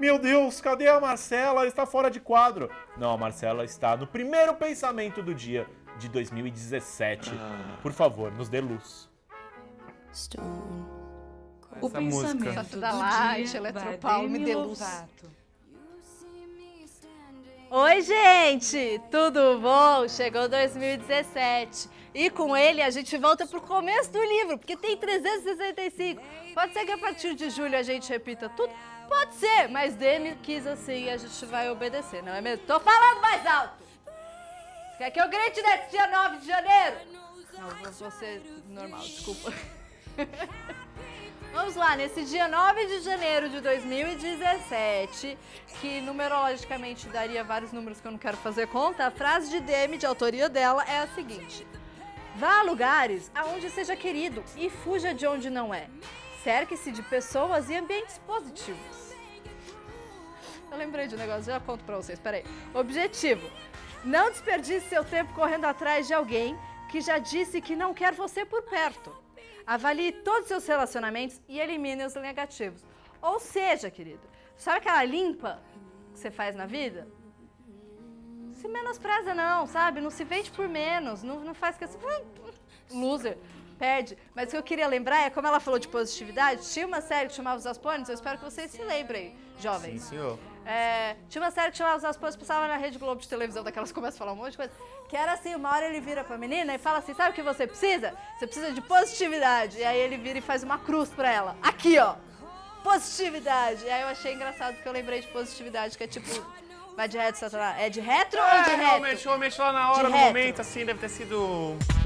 Meu Deus, cadê a Marcela? Ela está fora de quadro. Não, a Marcela está no primeiro pensamento do dia de 2017. Por favor, nos dê luz. O pensamento música. do Da dia Light, da Eletropaulo, me Demi dê luz. Lovato. Oi, gente! Tudo bom? Chegou 2017 e com ele a gente volta pro começo do livro, porque tem 365. Pode ser que a partir de julho a gente repita tudo? Pode ser, mas Demi quis assim e a gente vai obedecer, não é mesmo? Tô falando mais alto! Quer que eu grite nesse dia 9 de janeiro? Não, vou ser normal, desculpa. Vamos lá, nesse dia 9 de janeiro de 2017, que numerologicamente daria vários números que eu não quero fazer conta, a frase de Demi, de autoria dela, é a seguinte: vá a lugares aonde seja querido e fuja de onde não é. Cerque-se de pessoas e ambientes positivos. Eu lembrei de um negócio, já conto pra vocês, peraí. Objetivo: não desperdice seu tempo correndo atrás de alguém que já disse que não quer você por perto. Avalie todos os seus relacionamentos e elimine os negativos. Ou seja, querido, sabe aquela limpa que você faz na vida? Se menospreza não, sabe? Não se vende por menos, não faz questão... Loser, perde. Mas o que eu queria lembrar é, como ela falou de positividade, tinha uma série que chamava Os Aspones, eu espero que vocês se lembrem, jovens. Sim, senhor. Tinha uma série que chamava Os Aspones, passava na Rede Globo de televisão, daquelas que começam a falar um monte de coisa, que era assim, uma hora ele vira pra menina e fala assim, sabe o que você precisa? Você precisa de positividade. E aí ele vira e faz uma cruz pra ela. Aqui, ó, positividade. E aí eu achei engraçado, porque eu lembrei de positividade, que é tipo, vai de retro, Satanás. É de retro ou de retro? Realmente lá na hora, De no retro. momento, assim, deve ter sido...